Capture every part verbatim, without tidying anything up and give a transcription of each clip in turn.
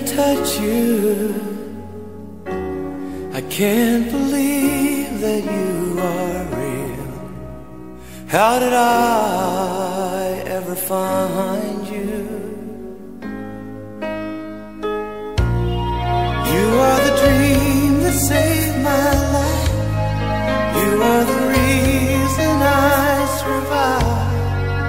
touch you. I can't believe that you are real. How did I ever find you? You are the dream that saved my life. You are the reason I survive.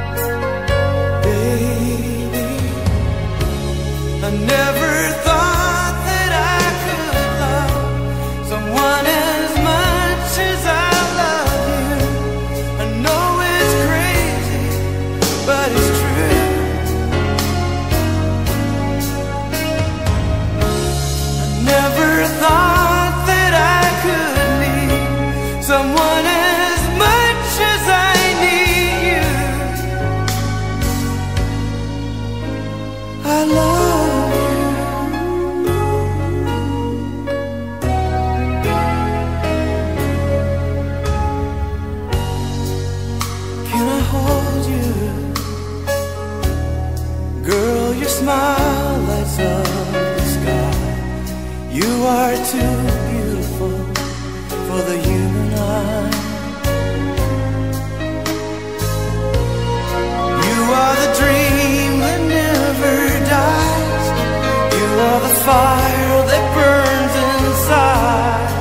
Baby, I never thought that I could love someone as much as I love you. I know it's crazy, but it's true. I never thought that I could need someone as much as I need you. I love you. Can I hold you? Girl, your smile lights up the sky. You are too beautiful for the human eye. You are the dream that never dies. You are the fire that burns inside.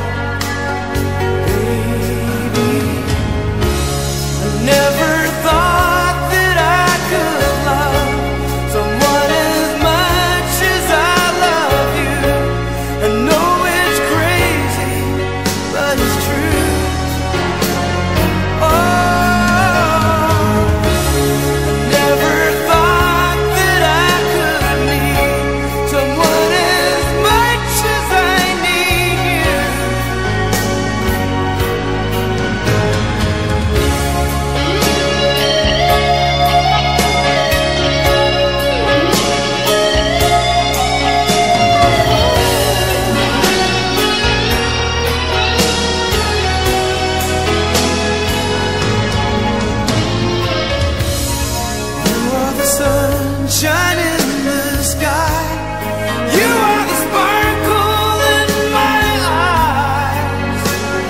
Baby, I never thought that I could love someone as much as I love you. I know it's crazy, but it's true. Oh, I never thought that I could need someone as much as I need you. You are the sunshine in the sky. You are the sparkle in my eyes.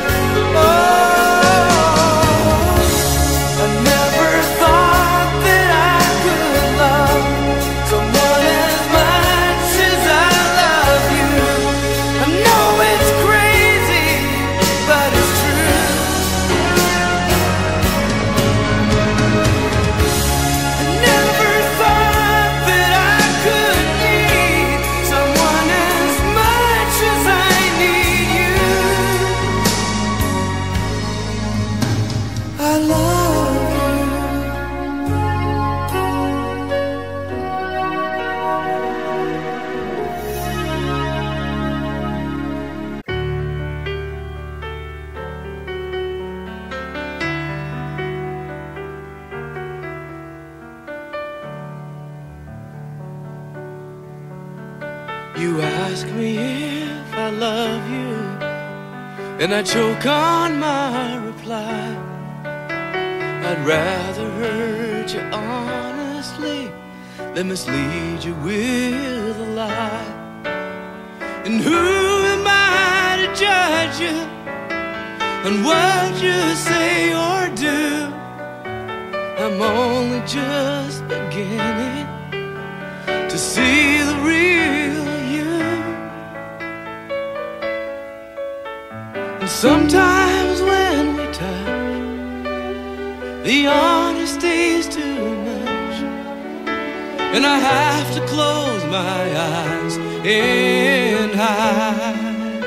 Oh, I never thought that I could love someone as much as I love you. I know it's crazy, but it's true. I never thought that I could need someone as much as I need you. I love you. You ask me if I love you, and I choke on my reply. I'd rather hurt you honestly than mislead you with a lie. And who am I to judge you on what you say or do? I'm only just beginning to see the real you. And sometimes when we touch, the honesty's too much, and I have to close my eyes and hide.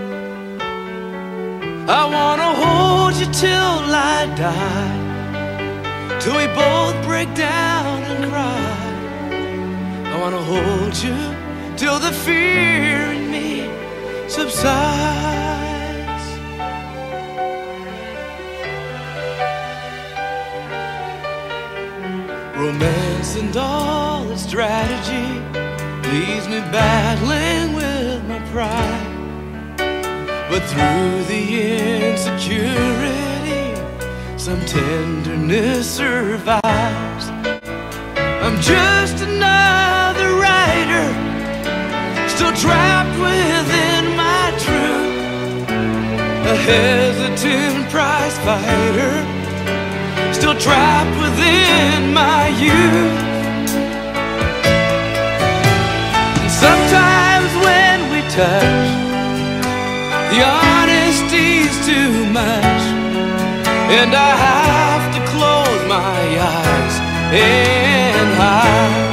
I wanna hold you till I die, till we both break down and cry. I wanna hold you till the fear in me subsides. Romance and all its strategy leaves me battling with my pride. But through the insecurity, some tenderness survives. I'm just another writer, still hesitant prize fighter, still trapped within my youth. And sometimes when we touch, the honesty's too much, and I have to close my eyes and hide.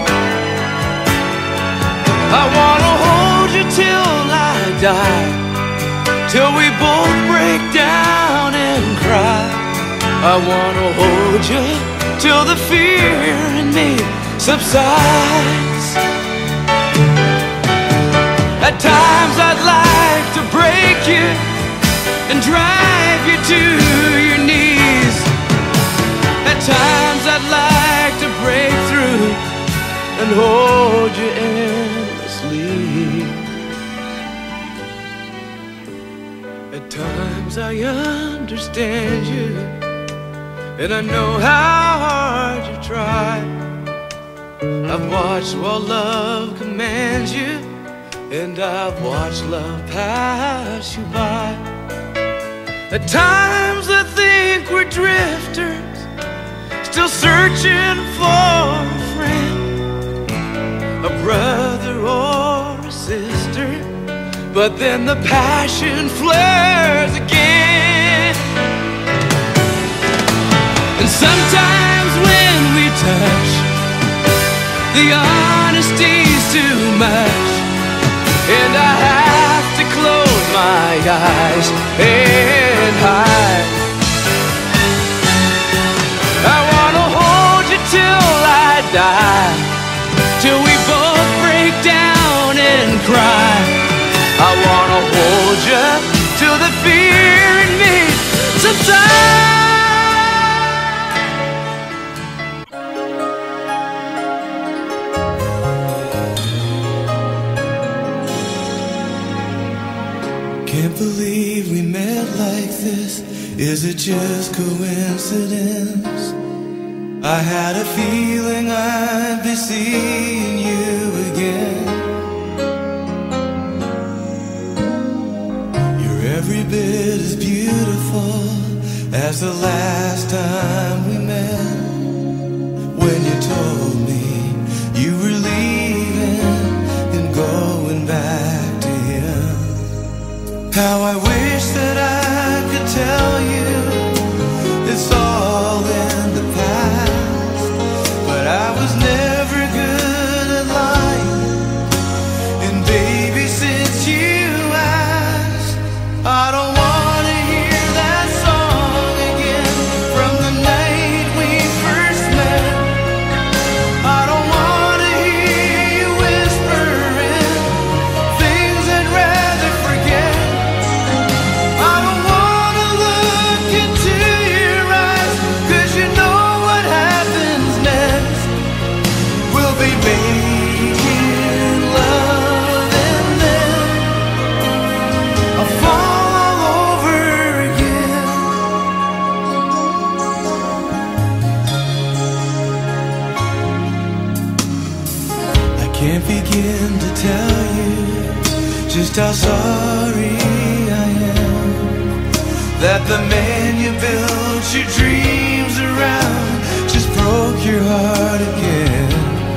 I wanna hold you till I die, till we both break down and cry. I wanna hold you till the fear in me subsides. At times I'd like to break you and drive you to your knees. At times I'd like to break through and hold you endlessly. At times I understand you, and I know how hard you try. I've watched while love commands you, and I've watched love pass you by. At times I think we're drifters, still searching for a friend, a brother or a sister. But then the passion flares again. And sometimes when we touch, the honesty's too much, and I have to close my eyes and hide. I wanna hold you till I die, till we both break down and cry. I wanna hold you till the fear in me subsides. Can't believe we met like this. Is it just coincidence? I had a feeling I'd be seeing you again. You're every bit as beautiful as the last time we met. When you told me you were leaving and going back to him. How I wish that I could tell you it's all in the past, but I was never good at lying. And baby, since you asked, I don't wanna hear that song again from the night we first met. I don't wanna hear you whispering things I'd rather forget. I don't wanna look into your eyes, 'cause you know what happens next. We'll be making love and then I'll fall all over again. I can't begin to tell you just how sorry I am that the man you built your dreams around just broke your heart again.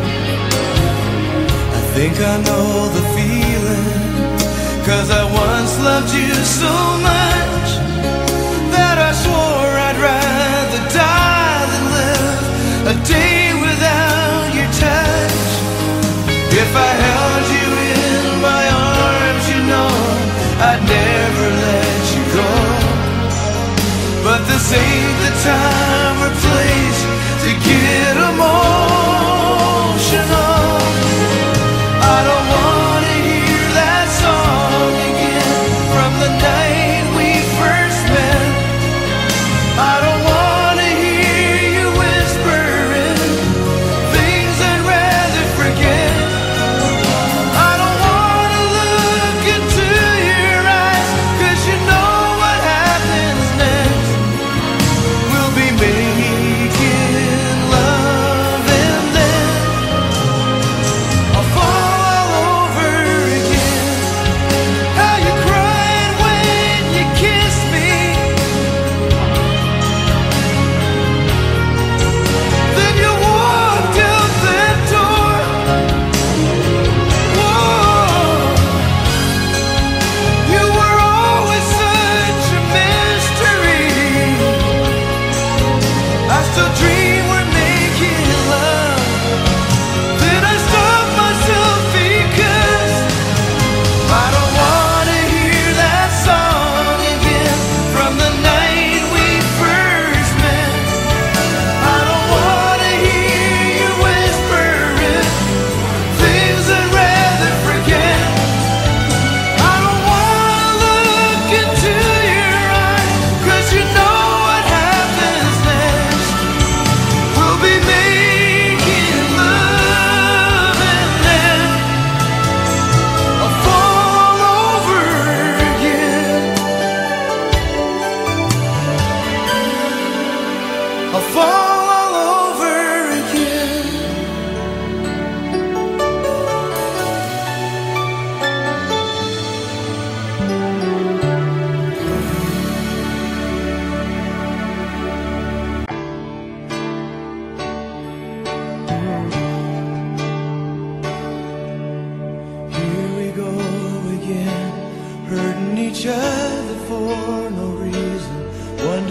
I think I know the feeling, 'cause I once loved you so much that I swore I'd rather die than live a day without your touch. If I held you in my arms, you know I'd never let you go. But this ain't the time or place to get emotional. I don't wanna hear that song again from the night we first met. I don't wanna hear you whispering things I'd rather forget. I don't wanna look into your eyes, 'cause you know what happens next. We'll be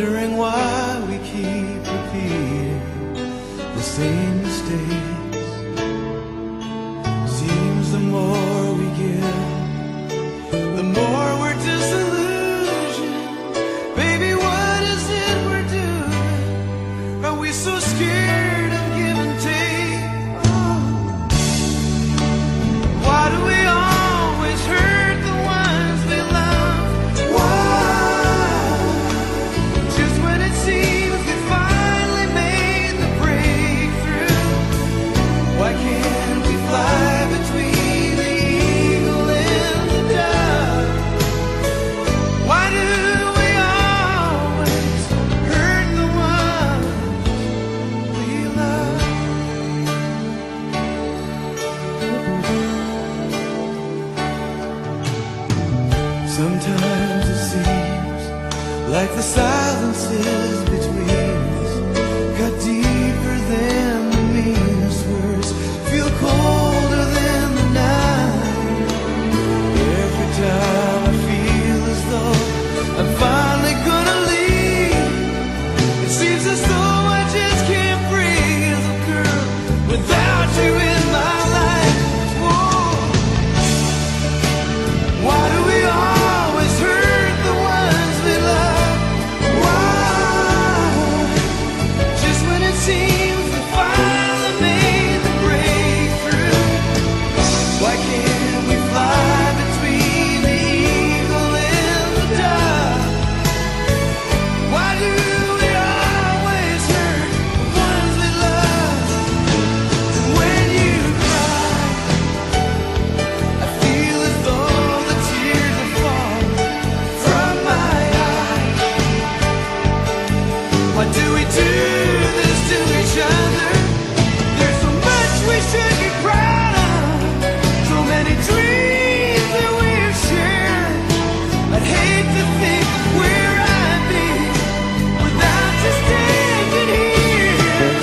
wondering why we keep repeating the same mistakes. Seems the more we give, the more we're disillusioned. Baby, what is it we're doing? Are we so scared of give and take? Oh. Why do we always hurt the ones we love? Why? Just when it seems we finally made the breakthrough, why can't we fly between the eagle and the dove? Why do we always hurt the ones we love? Sometimes it seems like the silences between us cut deeper than the meanest words, feel colder than the night. Every time I feel as though I'm finally gonna leave, it seems as though I just can't breathe, oh girl, without you in my life. Whoa. Why do we always hurt the ones we love? Why? Just when it seems we finally made the breakthrough, why can't we fly between the eagle and the dove? Why do we always hurt the ones we love? And when you cry, I feel as though the tears are falling from my eyes. Why do we do this to each other? There's so much we should be proud of, so many dreams that we've shared. I'd hate to think of where I'd be without you standing here.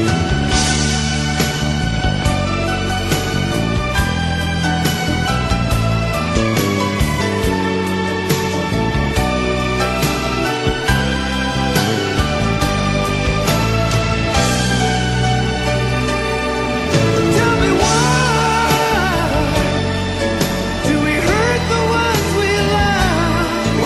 Tell me why do we hurt the ones we love?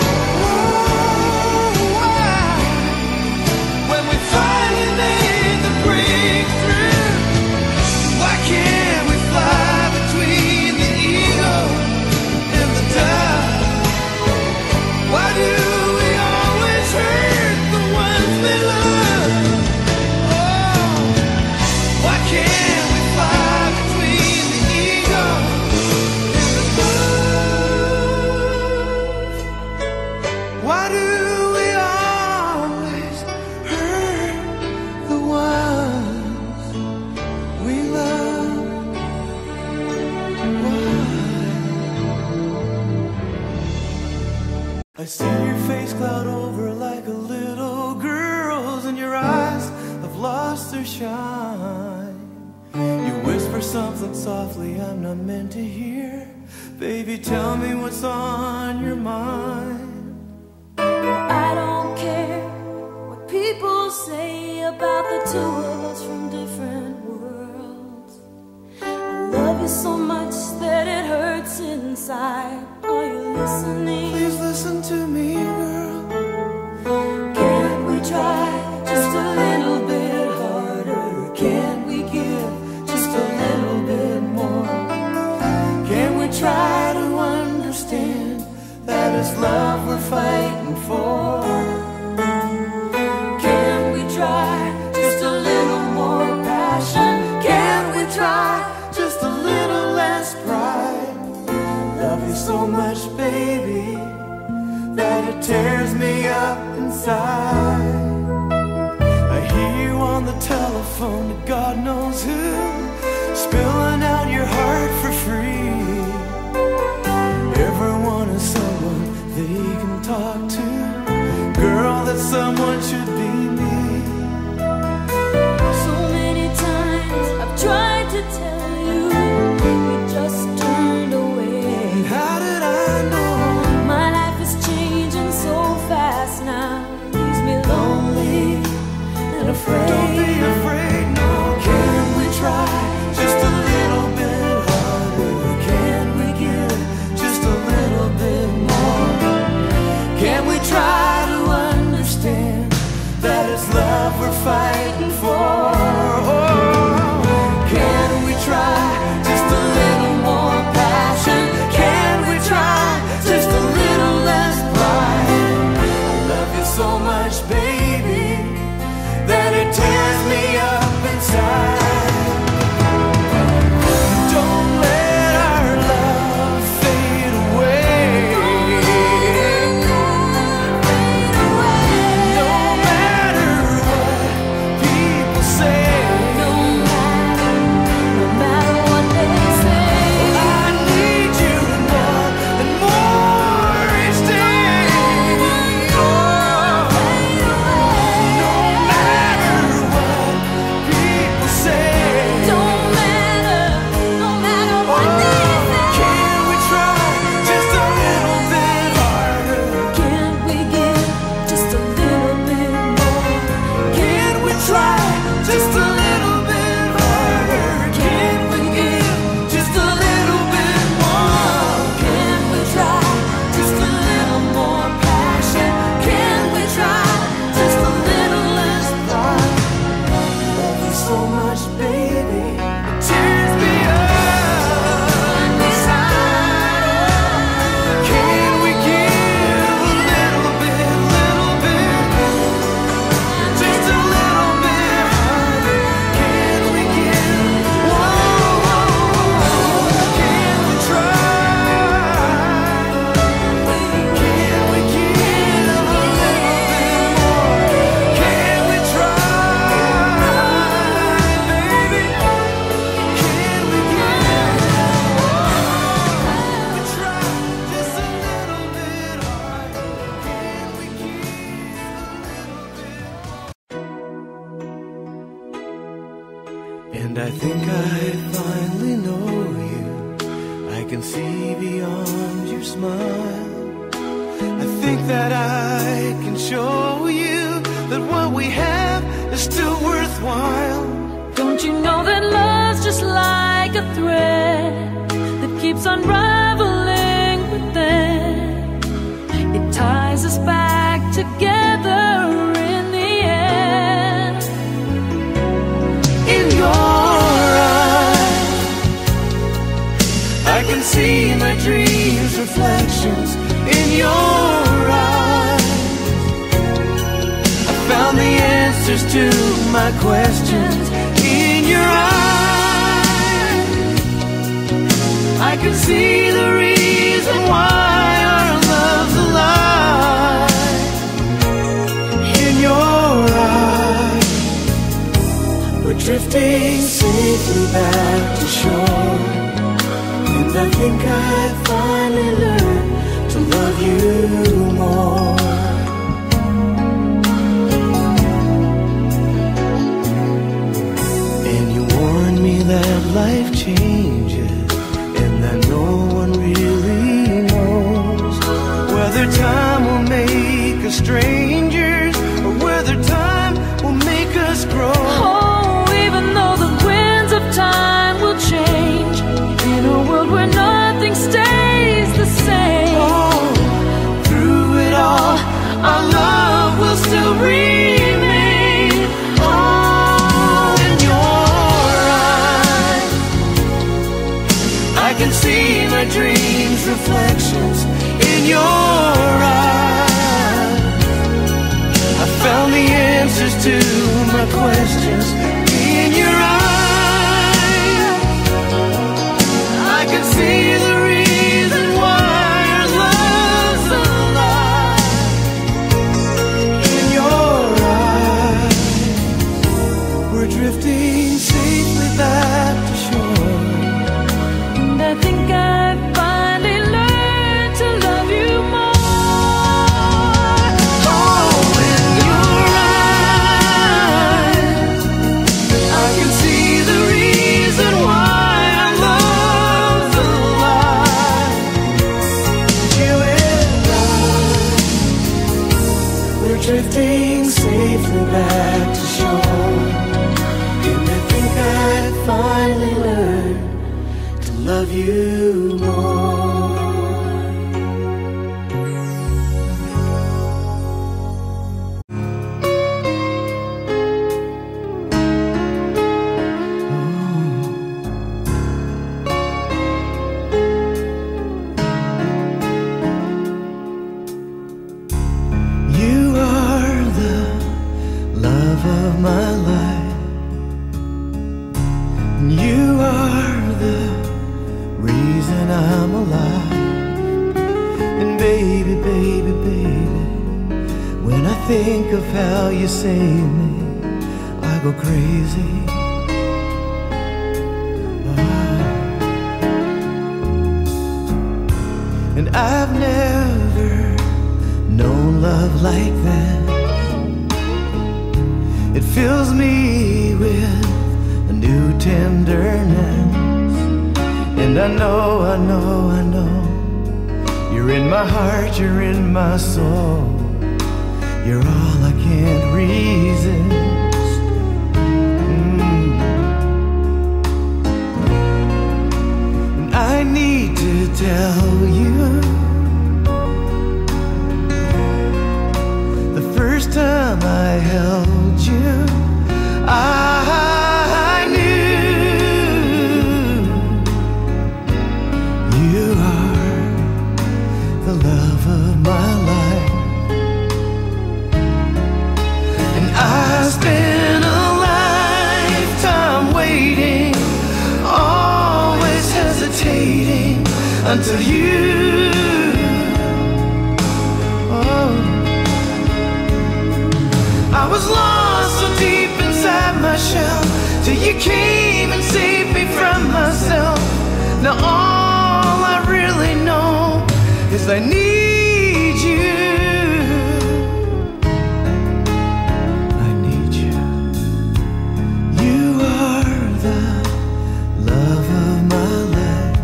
Why? When we finally made the breakthrough, why can't we fly between the eagle and the dove? Why do we always hurt the ones we love? Oh, why can't we fly between the eagle and the dove? Why do we always hurt the ones we love? Why? I see your face cloud over like a little girl's, and your eyes have lost their shine. You whisper something softly I'm not meant to hear. Baby, tell me what's on your mind. I don't care what people say about the two of us from different worlds. I love you so much that it hurts inside. Are you listening? Please listen to me, girl. Can't we try just a little bit harder? Can't we give just a little bit more? Can we try to understand that it's love we're fighting for? Can we try just a little more passion? Can we try just a little less pride? Love you so much, baby, that it tears me up inside. I hear you on the telephone to God knows who, spilling out your heart for free. Everyone is someone they can talk to. Girl, that someone should be me. So many times I've tried to tell you, you just turned away. And how did I know? My life is changing so fast now, leaves me lonely. ain't afraid. Don't be afraid, no. Can we try just a little bit harder? Can we give just a little bit more? Can we try to understand that it's love we're fighting for? Can we try just a little more passion? Can we try just a little less pride? I love you so much, baby, that it tears me up inside. Don't let our love fade away. No matter what people say. No matter, no matter what they say. I need you more and more each day. Oh, no matter what people say. Don't matter, no matter what they say. Can we try just a little bit harder? Can we give just a little bit more? Can we try just a little bit harder? Can we give just a little bit more? Can we try Just a little more passion. Can we try Just a little less pride. Love you so much, baby. It tears me up inside. Can we give a little bit, little bit, just a little bit harder? Can we give? Whoa, can we try? Can we give a little bit more? Can we try, baby? Can we give? We try just a little bit harder. Can we give a little bit? And I think I finally know you. I can see beyond your smile. I think that I can show you that what we have is still worthwhile. Don't you know that love's just like a thread that keeps unraveling within? It ties us back together in the end. In your eyes, I can see my dreams' reflections. In your eyes, I found the answers to my questions. In your eyes, I can see the reason why our love's alive. In your eyes, we're drifting safely back to shore. And I think I finally learned to love you more. And you warned me that life changes, and that no one really knows whether time will make us strangers or whether time will make us grow. Oh, even though the winds of time will change, in a world where nothing stays the same. Oh, through it all, our love will still remain. Oh, in your eyes, I can see my dreams' reflections. In your eyes, I found the answers to my questions. In your eyes, I can see the reason why our love's alive. In your eyes, we're drifting safely back to shore. And I think I finally learned to love you more. Oh, in your eyes, I can see we're drifting safely back to shore. And I think I'd finally learned to love you more. My life, you are the reason I'm alive. And baby, baby, baby, when I think of how you saved me, I go crazy. Oh. And I've never known love like that. It fills me with a new tenderness. And I know, I know, I know, you're in my heart, you're in my soul. You're all I can't resist. mm. And I need to tell you, the first time I held you, I knew you are the love of my life. And I spent a lifetime waiting, always hesitating until you. Oh, I was lost so deep inside my shell, till you came and saved me from myself. Now all I really know is I need you. I need you. You are the love of my life.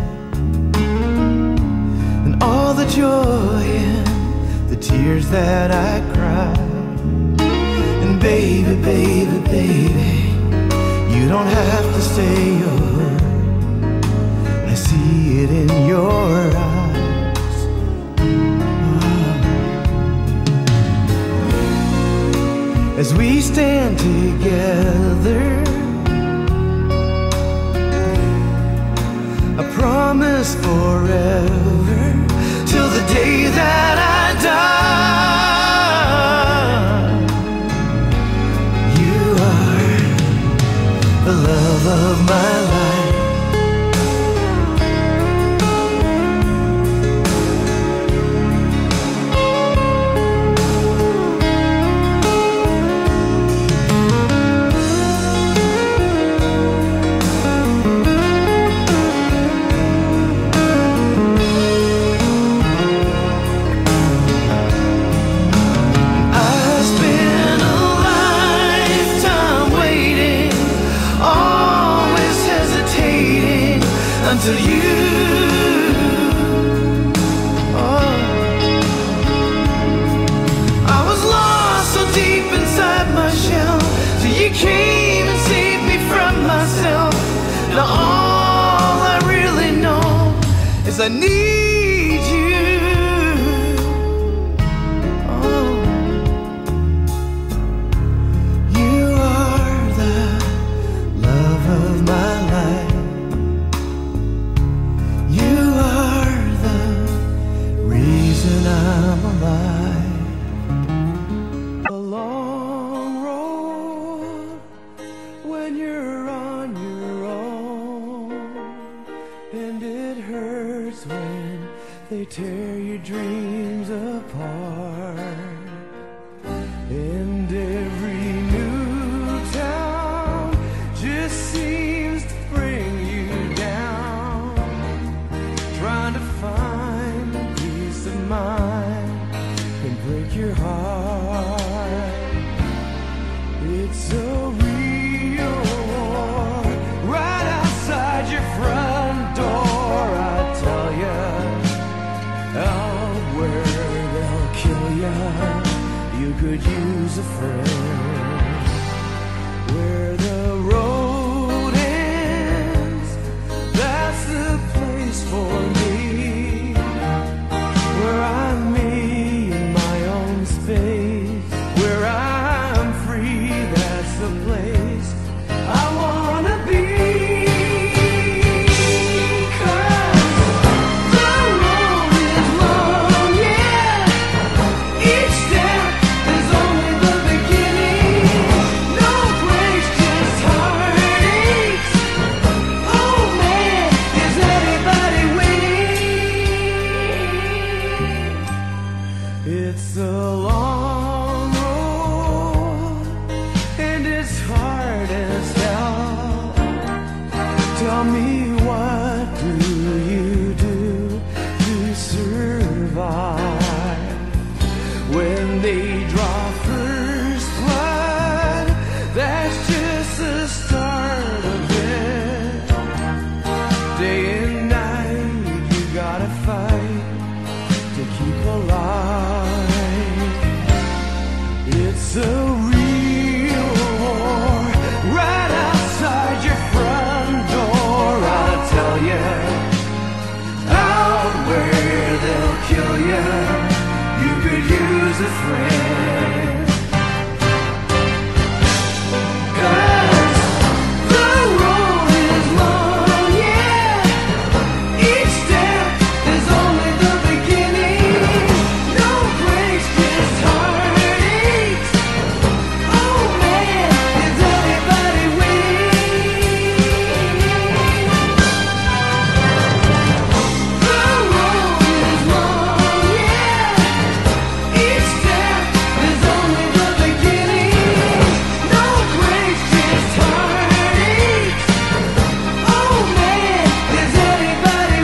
And all the joy and the tears that I cried. Baby, baby, baby, you don't have to say a word. I see it in your eyes. Oh. As we stand together, I promise forever, till the day that I die. The love of my life. Until you, oh, I was lost so deep inside my shell, till you came and saved me from myself. Now all I really know is I need you. Oh, you are the love of my life. I'm alive. A long road when you're on your own, and it hurts when they tear your dreams apart. And every new town just seems to bring you down, trying to find peace of mind can break your heart. It's a real war right outside your front door. I tell ya, out where they'll kill ya, you could could use a friend. Where the road ends, that's the place for me. Where I'm me in my own space, where I'm free, that's the place I wanna be. 'Cause the road is long, yeah. Each step is only the beginning. No breaks, just heartaches. Oh man, is anybody winning? It's a long road, and it's hard as hell. Tell me, what do you do to survive? When they draw first blood, that's just the start of it. Day and night, you gotta fight to keep alive. It's a real war right outside your front door. I'll tell you, out where they'll kill you, you could use a friend. 'Cause the road is long, yeah. Each step is only the beginning. No breaks, just heartaches. Oh man, is anybody winning? The road is long, yeah. Each step is only the beginning. No breaks, just heartaches. Oh man, is anybody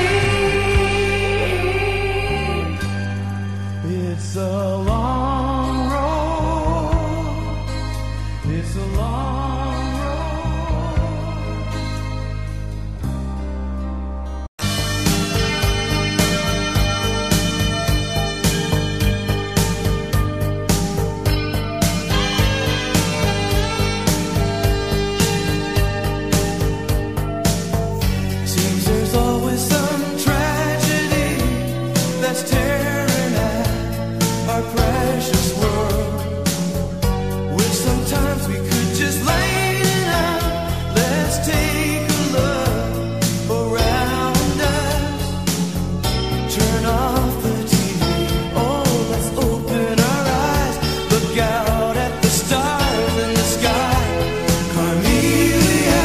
winning? It's a long road. It's a long road. Seems there's always some tragedy that's tearing at our precious world. Wish sometimes we could just lighten up. Let's take a look around us. Turn off the T V. Oh, let's open our eyes. Look out at the stars in the sky. Carmelia,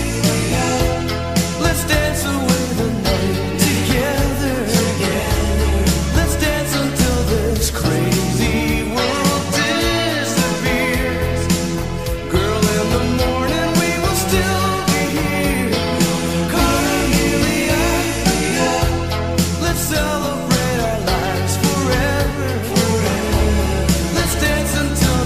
let's dance away the night together. Let's dance until this crazy world disappears. Girl, in the morning we will still be here. Carmelia, let's celebrate our lives forever. Let's dance until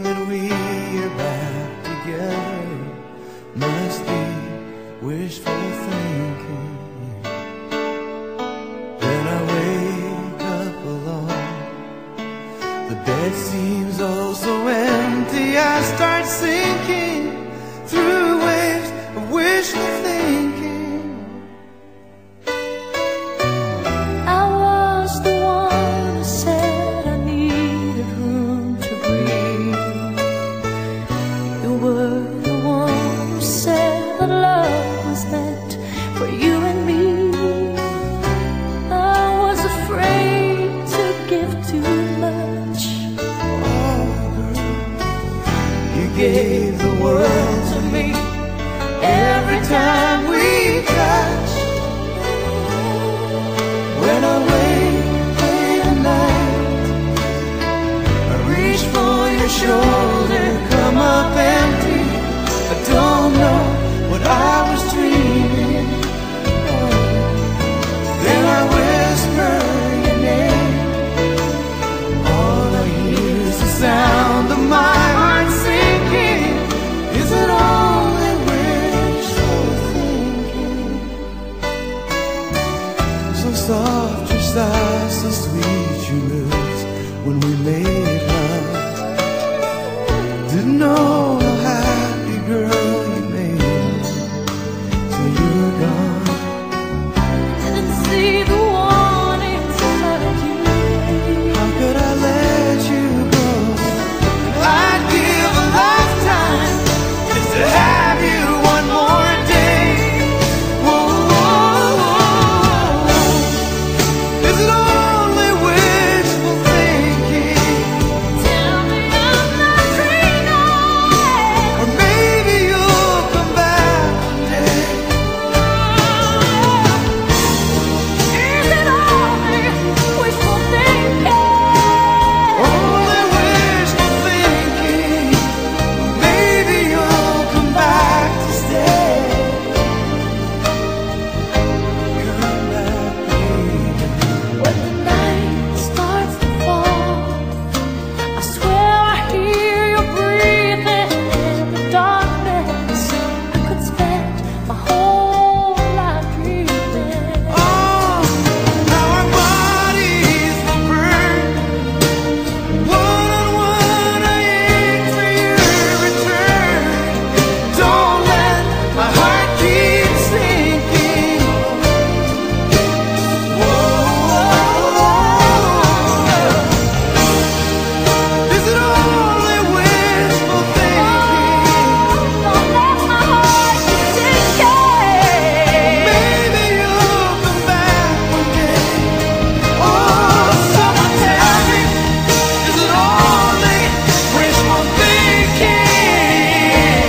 that we are back together must be wishful thinking. Then I wake up alone, the bed seems oh so empty. I start sinking through waves of wishful thinking. I was the one who said I needed room to breathe. You were the one who said that love was meant for you and me. I was afraid to give too much. Oh, girl, you gave the world to me every time we touch. When I wake late at night, I reach for your shoulder, come up empty. I don't know what I was dreaming. Oh. Then I whisper your name. All I hear is the sound of my heart sinking. Is it only wishful thinking? So soft your sighs, so sweet your lips when we made love. Didn't know how happy, girl, you made me till you were gone. Didn't see the warning inside you. How could I let you go? I'd give a lifetime just to have you one more day. Whoa, whoa, whoa. Is it only wishful thinking? Tell me I'm not dreaming. Or maybe you'll come back one day. Is it only wishful thinking? Only wishful thinking. Or maybe you'll come back to stay. Come back, baby. When the night starts to fall, I swear I hear you breathing in the darkness. I could spend my whole life dreaming. Oh, how our bodies will burn. One on one, I ache for your return. Don't let my heart keep sinking. Whoa, is it only wishful thinking? Don't let my heart keep sinking. Maybe you'll come back one day. Oh, someone tell me, is it only wishful thinking?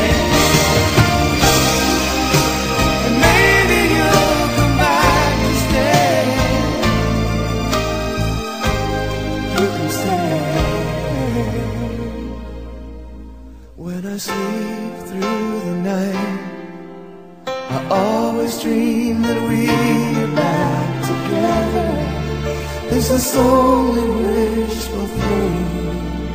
And maybe you'll come back and stay. You can stay. When I sleep through the night, I always dream that we're back together. This is only wishful thinking.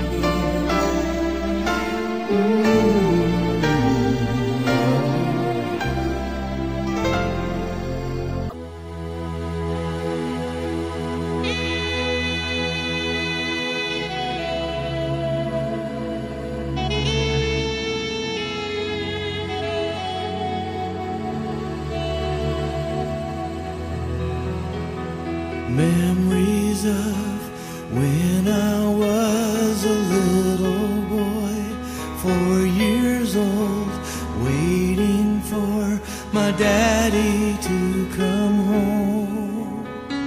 Memories of when I was a little boy, four years old, waiting for my daddy to come home.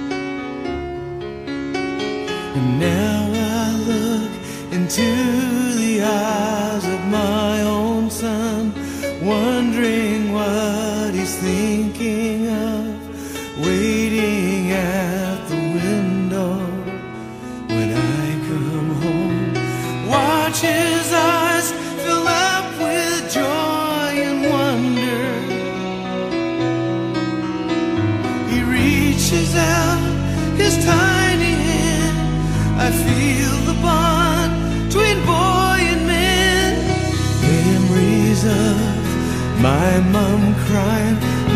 And now I look into the eyes of my own son, wondering what he's thinking of, waiting at the window when I come home. Watch his eyes fill up with joy and wonder. He reaches out his tiny hand, I feel the bond between both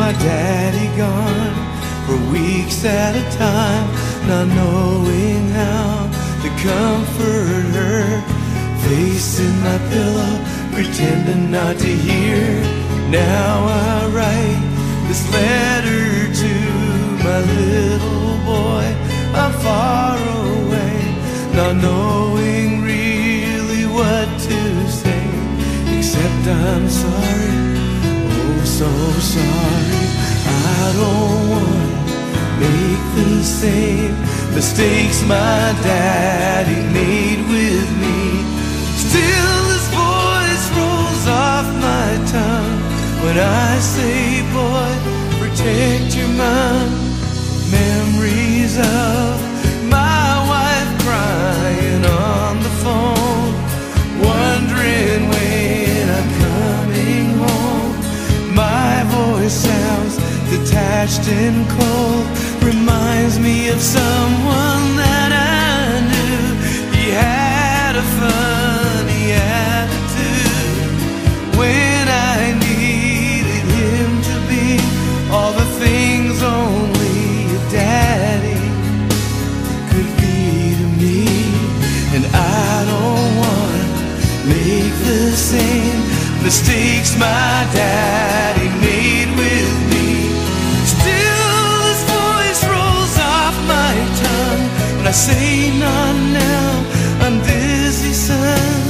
my daddy gone for weeks at a time, not knowing how to comfort her. Face in my pillow, pretending not to hear. Now I write this letter to my little boy. I'm far away, not knowing really what to say, except I'm sorry, oh so sorry. I don't want to make the same mistakes my daddy made with me. Still his voice rolls off my tongue when I say, boy, protect your mom. Memories of my wife crying on the phone, wondering when I'm coming home. My voice sounds detached and cold, reminds me of someone that I knew. He had a funny attitude when I needed him to be all the things only a daddy could be to me. And I don't want to make the same mistakes my daddy made with me. Still his voice rolls off my tongue when I say, not now, I'm busy, son.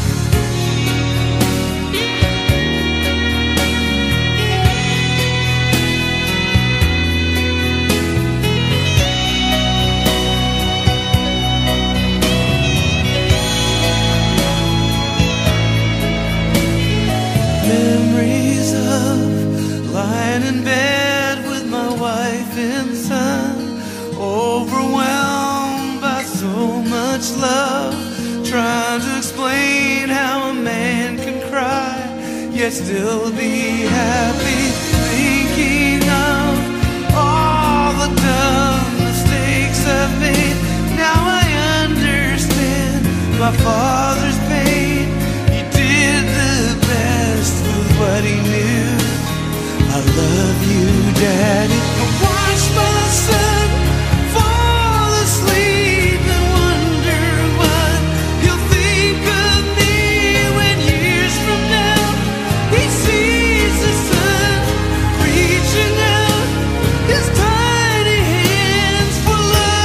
Memories of lying in bed with my wife and son, overwhelmed by so much love, trying to explain how a man can cry yet still be happy, thinking of all the dumb mistakes I've made. Now I understand my father's pain. He did the best with what he knew. I love you, Daddy. I watch my son fall asleep and wonder what he'll think of me when years from now he sees the sun reaching out his tiny hands for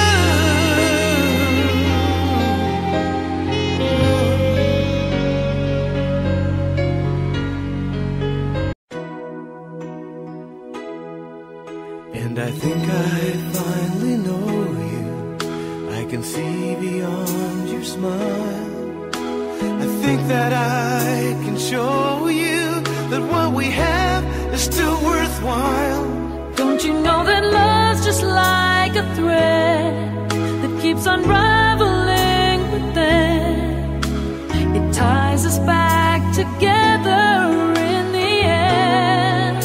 And I think I finally know you. I can see beyond your smile. I think that I can show you that what we have is still worthwhile. Don't you know that love's just like a thread that keeps unraveling within? It ties us back together in the end.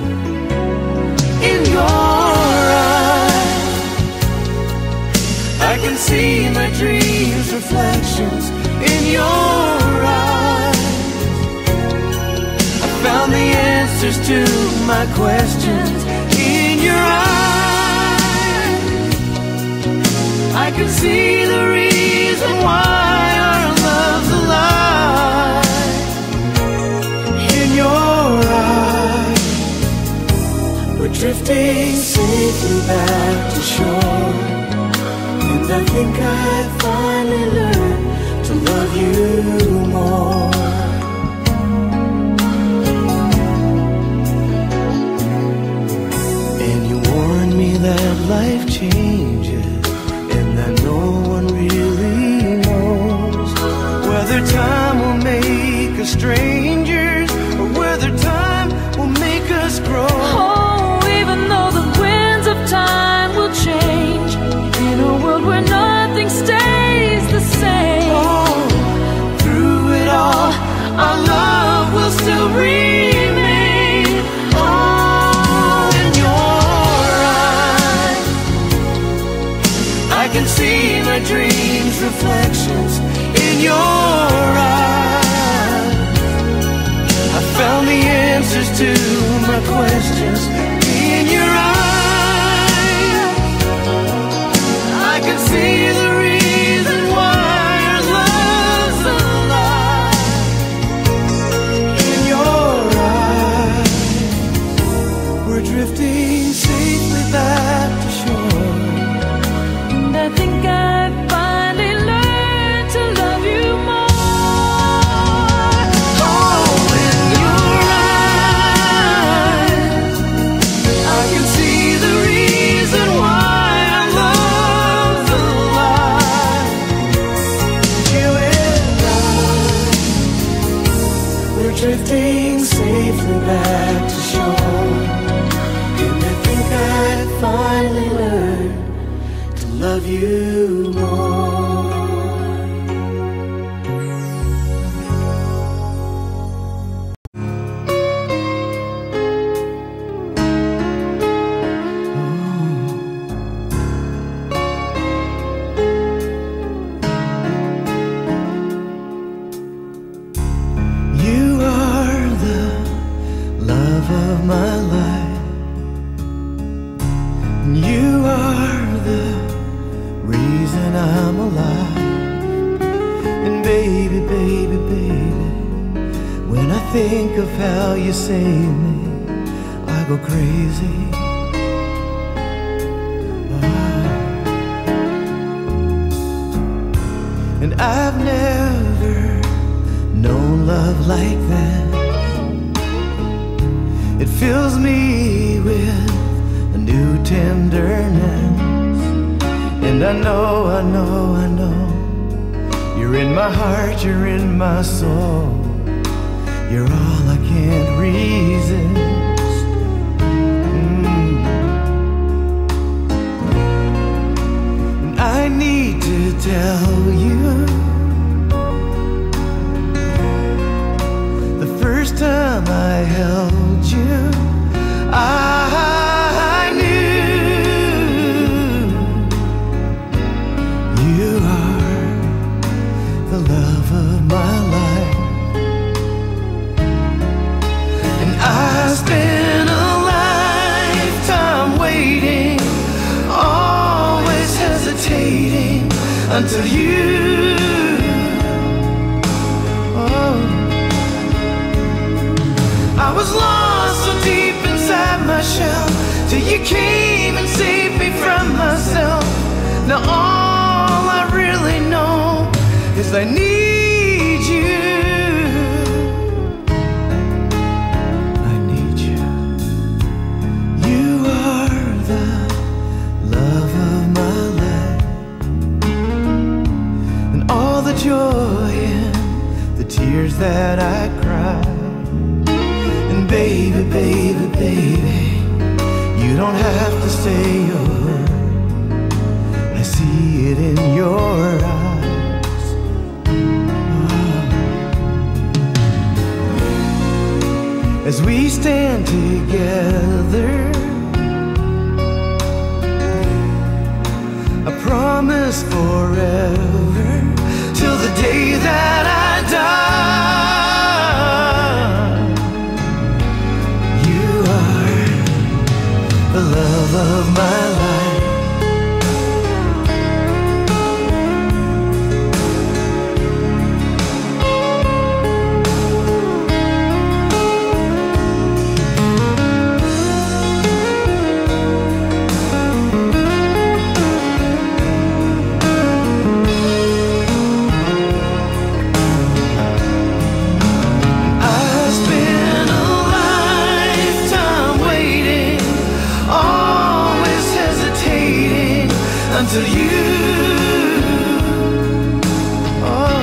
In your eyes, I can see my dreams' reflections. In your eyes, I found the answers to my questions. In your eyes, I can see the reason why our love's alive. In your eyes, we're drifting safely back to shore. And I think I finally learned to love you more. And you warned me that life changes, and that no one really knows whether time will make us strangers or whether time will make us grow. Oh, even though the winds of time will change, in a world where nothing stays the same, Oh, through it all, our love will still remain. Oh, in your eyes, I can see my dreams' reflections. In your eyes, I found the answers to my questions. drifting safely back to shore. And I think I'd finally learned to love you more. Of my life, you are the reason I'm alive. And baby, baby, baby, when I think of how you saved me, I go crazy. Oh. And I've never known love like that. It fills me with a new tenderness. And I know, I know, I know, you're in my heart, you're in my soul. You're all I can't resist. mm. And I need to tell you, the first time I held you, I knew you are the love of my life. And I spent a lifetime waiting, always hesitating until you. Oh, I was lost so deep inside my shell, till you came and saved me from myself. Now all I really know is I need you. I need you. You are the love of my life. And all the joy and the tears that I cried. Baby, baby, baby, you don't have to say a word. I see it in your eyes. Oh. As we stand together, I promise forever, till the day that I die. The love of my life. Until you, oh,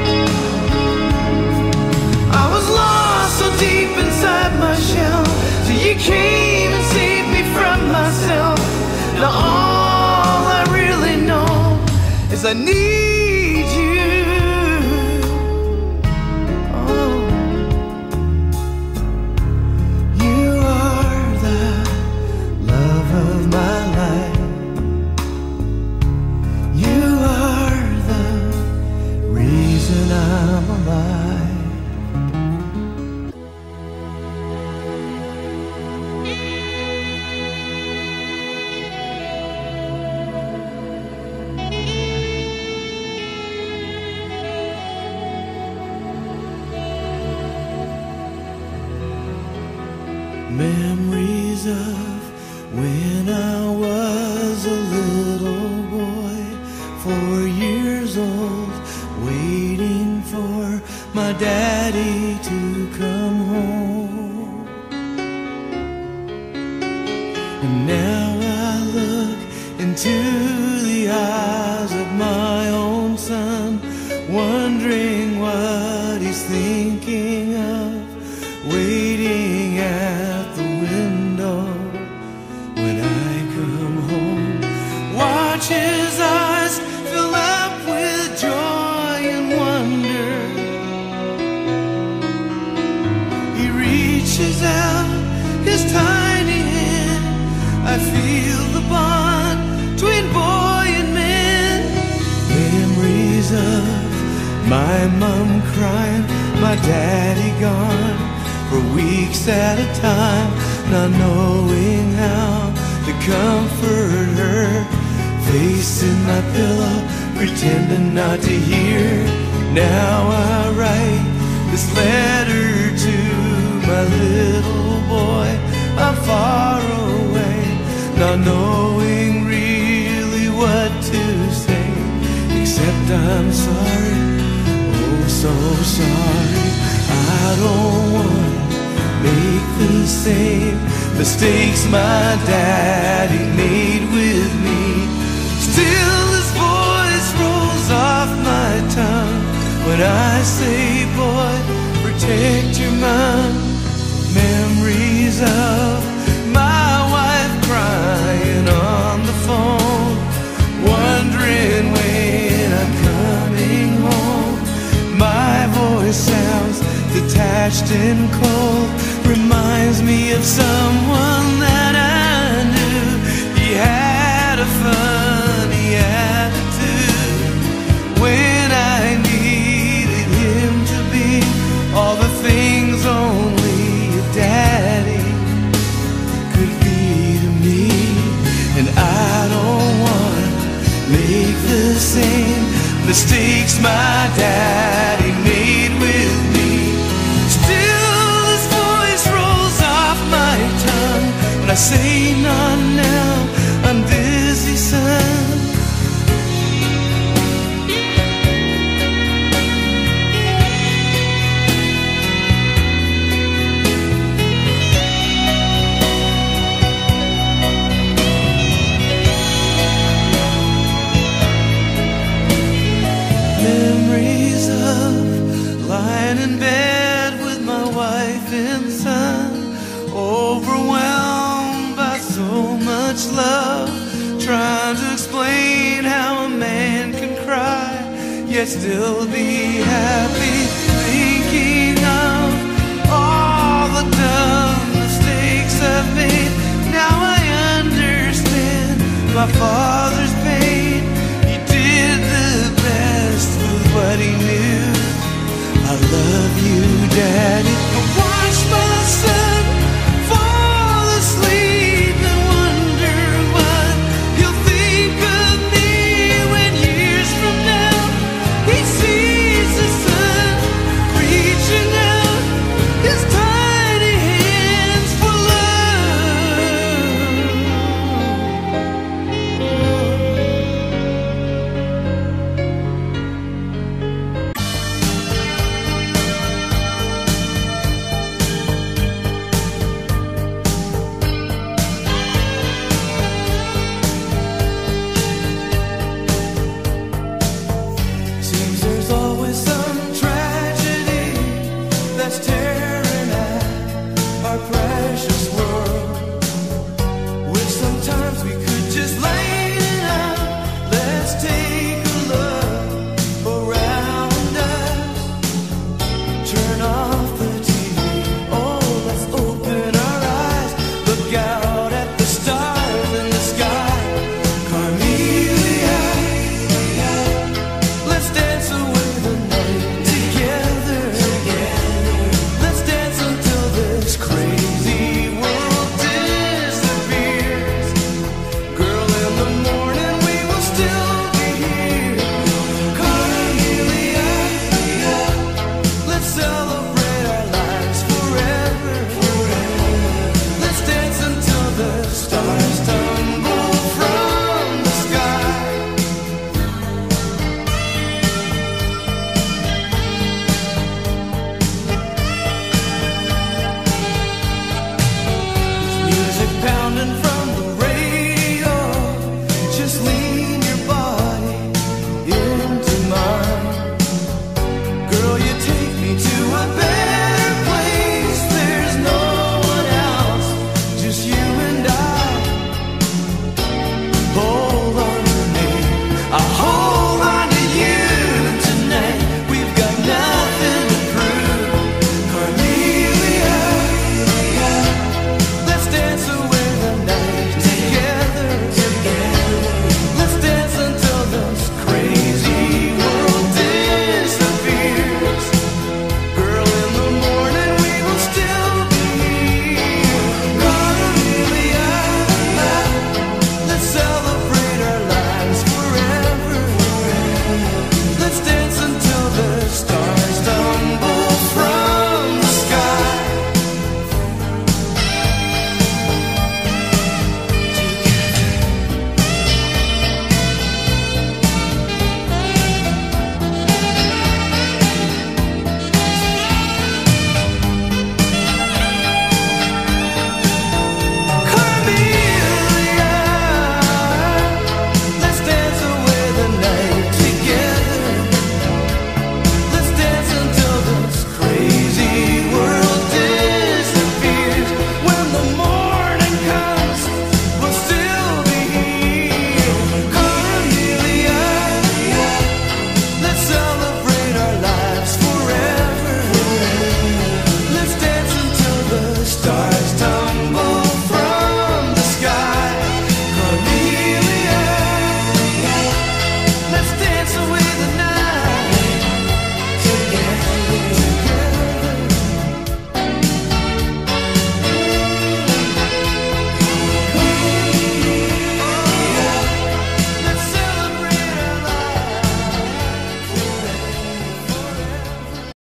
I was lost so deep inside my shell, till you came and saved me from myself. Now all I really know is I need you. Oh, you are the love of my life. I'm alive. Memories of when I was a little boy, four years old, waiting for my daddy to come home. And now I look into the eyes of my own son, wondering what he's thinking of. waiting at the window when I come home. Watch his eyes fill up with joy and wonder. He reaches out his tiny hand. I feel the bond between boy and man. Memories of my mom crying, my daddy gone for weeks at a time, not knowing how to comfort her. Face in my pillow, pretending not to hear. Now I write this letter to my little boy. I'm far away, not knowing really what to say, except I'm sorry, oh so sorry. I don't want to make the same mistakes my daddy made with me. Still his voice rolls off my tongue when I say, boy, protect your mom. Memories of my wife crying on the phone, wondering when I'm coming home. My voice sounds detached and cold, reminds me of someone that I knew. He had a funny attitude when I needed him to be all the things only a daddy could be to me. And I don't want to make the same mistakes my daddy made with me. Still this voice rolls off my tongue when I say, not now, I'm busy, son. Memories of lying in bed with my wife and son, overwhelmed by so much love, trying to explain how a man can cry yet still be happy, thinking of all the dumb mistakes I've made. Now I understand my father's pain. He did the best with what he knew. I love you, Daddy. I watch my son